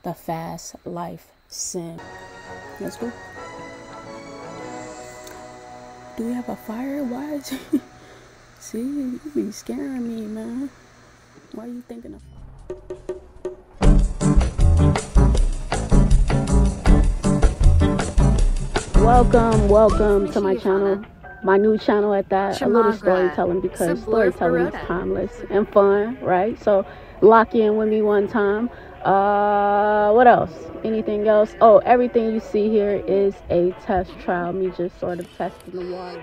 the fast life sim. Let's go. Do we have a fire? Why is it? See, you be scaring me, man. Why are you thinking of? Welcome to my channel. My new channel at that. A little storytelling, because storytelling is timeless and fun, right? So lock in with me one time. What else? Anything else? Oh, everything you see here is a test trial. Me just sort of testing the water.